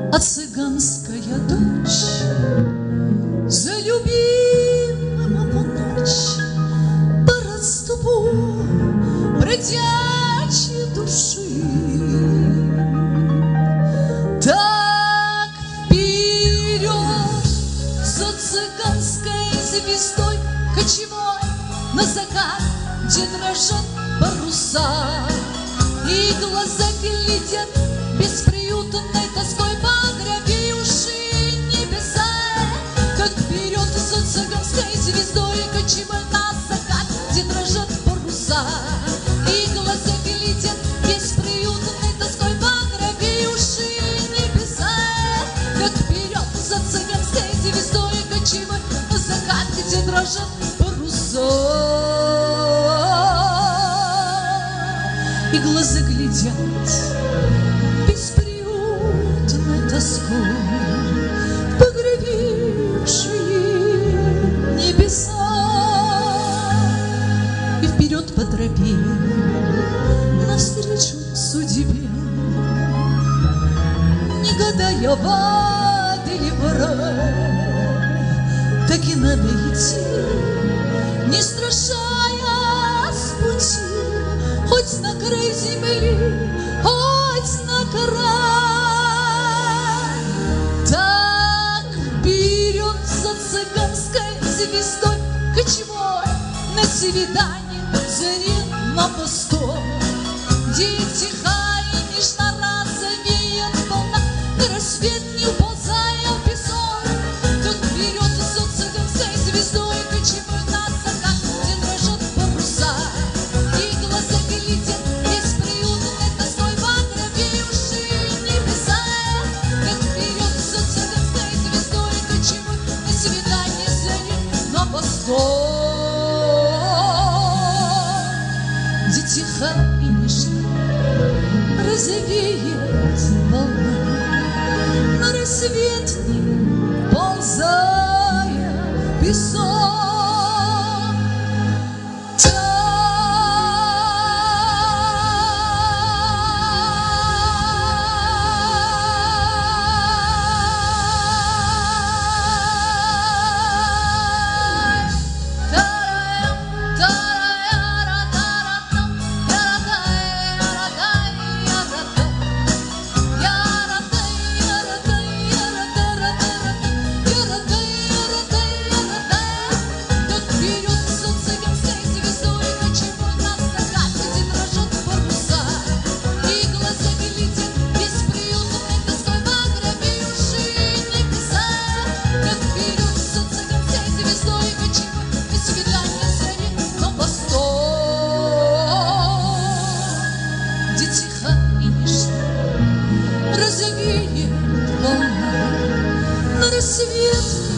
А цыганская дочь за любимого ночь по родству бродячей души. Так вперед за цыганской звездой кочевой на закат, где дрожат паруса, и глаза глядят бесприютной тоской погребившие небеса. Как вперед за цыганской звездой кочевой на закат, где дрожат паруса, и глаза глядят бесприютной тоской погребившие небеса. Как вперед за цыганской звездой кочевой на закат, где дрожат паруса, и глаза глядят бесприютной тоской погребившие небеса. И вперед по тропе навстречу судьбе, не гадая, в ад или в рай, так и надо идти, не страшась пути, хоть на край земли, хоть на край. Так вперед за цыганской звездой кочевой на свидание зари на пустом, где тихо и нежно развеет волна, и рассвет не уползая в песок. Так вперед за цыганской звездой кочевой на закат, где дрожат паруса, и глаза глядят бесприютной тоской погребившие небеса. Как вперед за цыганской звездой кочевой на свидание зари на восток, где тихо и нежно розовеет волна, на рассвет не ползая в песок. Розовеет волна, на рассвет